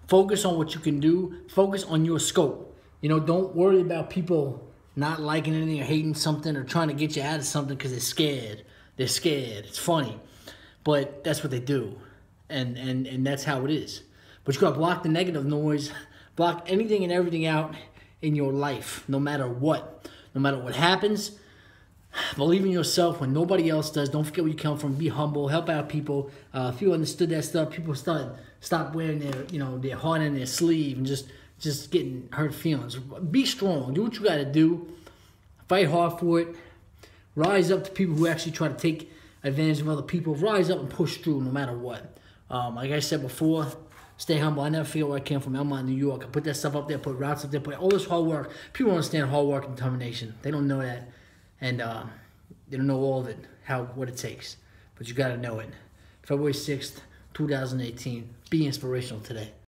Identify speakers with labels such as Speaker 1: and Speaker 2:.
Speaker 1: Focus on what you can do. Focus on your scope. You know, don't worry about people not liking anything or hating something or trying to get you out of something because they're scared. They're scared. It's funny. But that's what they do. And that's how it is. But you got to block the negative noise. Block anything and everything out in your life, no matter what. No matter what happens, believe in yourself when nobody else does. Don't forget where you come from. Be humble. Help out people. If you understood that stuff, people stop wearing their heart in their sleeve and just getting hurt feelings. Be strong. Do what you got to do. Fight hard for it. Rise up to people who actually try to take advantage of other people. Rise up and push through no matter what. Like I said before, stay humble. I never forget where I came from. Elmont, New York. I put that stuff up there, put routes up there, put all this hard work. People don't understand hard work and determination. They don't know that. And they don't know all of it, what it takes. But you got to know it. February 6th, 2018. Be inspirational today.